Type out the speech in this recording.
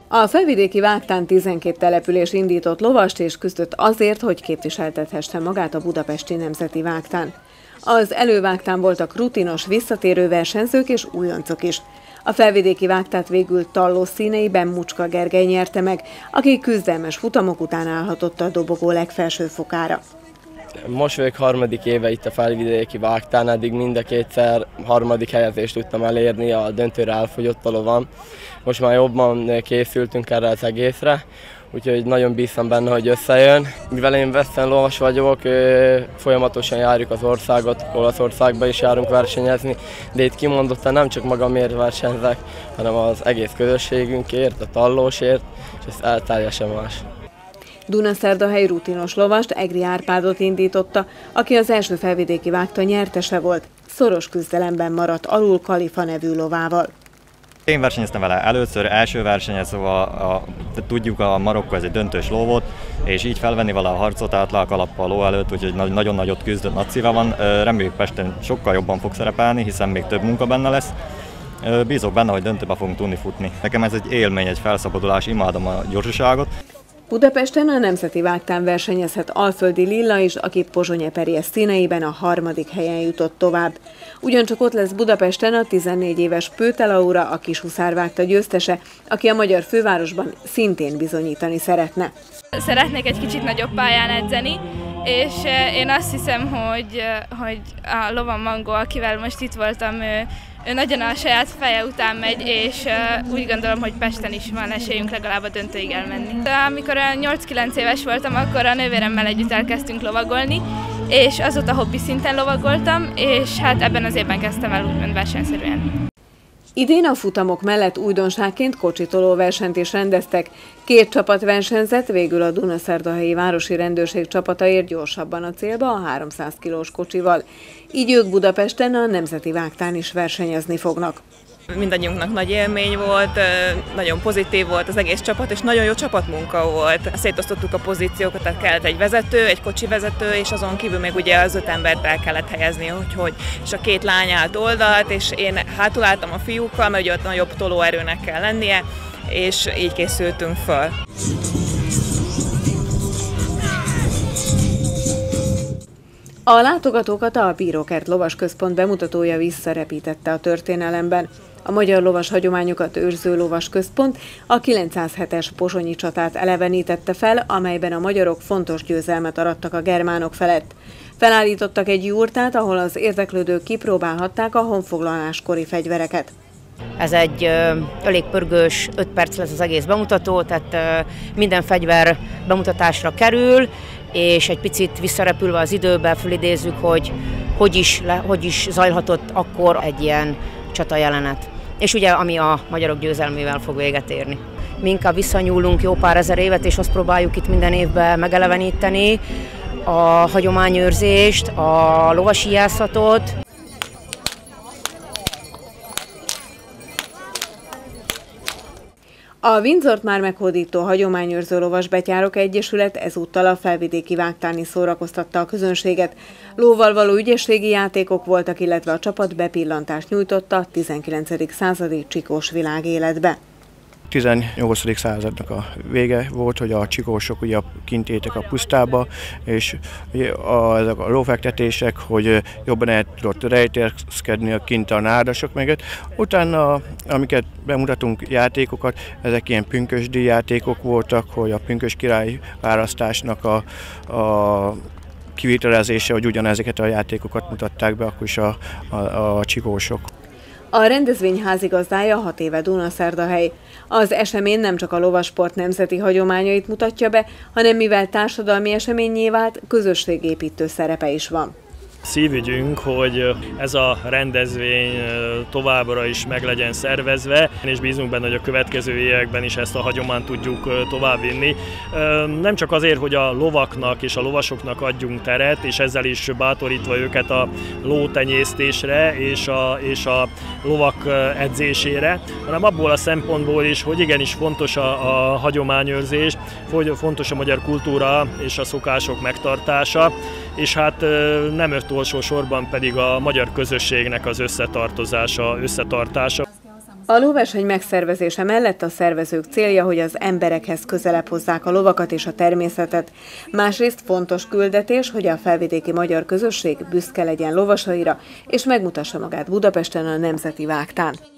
A felvidéki Vágtán 12 település indított lovast és küzdött azért, hogy képviseltethesse magát a budapesti Nemzeti Vágtán. Az elővágtán voltak rutinos, visszatérő versenyzők és újoncok is. A felvidéki Vágtát végül Talló színeiben Mucska Gergely nyerte meg, aki küzdelmes futamok után állhatott a dobogó legfelső fokára. Most vagyok harmadik éve itt a felvidéki Vágtán, eddig mind a kétszer harmadik helyezést tudtam elérni, a döntőre elfogyott a lovam. Most már jobban készültünk erre az egészre, úgyhogy nagyon bízom benne, hogy összejön. Mivel én western lovas vagyok, folyamatosan járjuk az országot, Olaszországba is járunk versenyezni, de itt kimondottan nem csak magamért versenyzek, hanem az egész közösségünkért, a Tallósért, és ez teljesen más. Dunaszerdahely rutinos lovast, Egri Árpádot indította, aki az első felvidéki Vágta nyertese volt. Szoros küzdelemben maradt alul Kalifa nevű lovával. Én versenyeztem vele először, első versenye, szóval tudjuk, a Marokkó ez egy döntős ló volt, és így felvenni vele a harcot, át le a kalappal a ló előtt, úgyhogy nagyon nagyot küzdött, nagy szíve van. Reméljük Pesten sokkal jobban fog szerepelni, hiszen még több munka benne lesz. Bízok benne, hogy döntőbe fogunk tudni futni. Nekem ez egy élmény, egy felszabadulás, imádom a gyorsaságot. Budapesten a Nemzeti Vágtán versenyezhet Alföldi Lilla is, aki Pozsony-Eperjes színeiben a harmadik helyen jutott tovább. Ugyancsak ott lesz Budapesten a 14 éves Pőte Laura, a kishuszárvágta győztese, aki a magyar fővárosban szintén bizonyítani szeretne. Szeretnék egy kicsit nagyobb pályán edzeni, és én azt hiszem, hogy a lovam Mangó, akivel most itt voltam, ő nagyon a saját feje után megy, és úgy gondolom, hogy Pesten is van esélyünk legalább a döntőig elmenni. De amikor 8-9 éves voltam, akkor a nővéremmel együtt elkezdtünk lovagolni, és azóta hobbi szinten lovagoltam, és hát ebben az évben kezdtem el úgymond versenyszerűen. Idén a futamok mellett újdonságként kocsitoló versenyt is rendeztek. 2 csapat versenyzett, végül a Dunaszerdahelyi Városi Rendőrség csapata ért gyorsabban a célba a 300 kilós kocsival. Így ők Budapesten a Nemzeti Vágtán is versenyezni fognak. Mindannyiunknak nagy élmény volt, nagyon pozitív volt az egész csapat, és nagyon jó csapatmunka volt. Szétosztottuk a pozíciókat, tehát kellett egy vezető, egy kocsivezető, és azon kívül még ugye az 5 embert el kellett helyezni, és a 2 lány állt oldalt, és én hátul álltam a fiúkkal, mert ugye ott nagyobb tolóerőnek kell lennie, és így készültünk föl. A látogatókat a Bírókert Lovas Központ bemutatója visszarepítette a történelemben. A magyar lovas hagyományokat őrző lovas központ a 907-es pozsonyi csatát elevenítette fel, amelyben a magyarok fontos győzelmet arattak a germánok felett. Felállítottak egy jurtát, ahol az érdeklődők kipróbálhatták a honfoglaláskori fegyvereket. Ez egy elég pörgős, 5 perc lesz az egész bemutató, tehát minden fegyver bemutatásra kerül, és egy picit visszarepülve az időbe fölidézzük, hogy is zajlhatott akkor egy ilyen csatajelenet. És ugye, ami a magyarok győzelmével fog véget érni. Mi inkább visszanyúlunk jó pár ezer évet, és azt próbáljuk itt minden évben megeleveníteni, a hagyományőrzést, a lovasijászatot. A Windsort már meghódító hagyományőrző lovasbetyárok egyesület ezúttal a felvidéki Vágtáni szórakoztatta a közönséget. Lóval való ügyességi játékok voltak, illetve a csapat bepillantást nyújtotta a 19. századi csikós világéletbe. 18. századnak a vége volt, hogy a csikósok ugye kint éltek a pusztába, és ezek a lófektetések, hogy jobban el tudott rejtőzkedni a kint a nádasok mögött. Utána, amiket bemutatunk játékokat, ezek ilyen pünkösdi játékok voltak, hogy a pünkös király választásnak a kivitelezése, hogy ugyanezeket a játékokat mutatták be akkor is a csikósok. A rendezvény házigazdája 6 éve Dunaszerdahely. Az esemény nem csak a lovasport nemzeti hagyományait mutatja be, hanem mivel társadalmi eseményé vált, közösségépítő szerepe is van. Szívügyünk, hogy ez a rendezvény továbbra is meg legyen szervezve, és bízunk benne, hogy a következő években is ezt a hagyományt tudjuk továbbvinni. Nem csak azért, hogy a lovaknak és a lovasoknak adjunk teret, és ezzel is bátorítva őket a lótenyésztésre és a lovak edzésére, hanem abból a szempontból is, hogy igenis fontos a hagyományőrzés, hogy fontos a magyar kultúra és a szokások megtartása, és hát nem utolsó sorban pedig a magyar közösségnek az összetartása. A lóverseny megszervezése mellett a szervezők célja, hogy az emberekhez közelebb hozzák a lovakat és a természetet. Másrészt fontos küldetés, hogy a felvidéki magyar közösség büszke legyen lovasaira, és megmutassa magát Budapesten a Nemzeti Vágtán.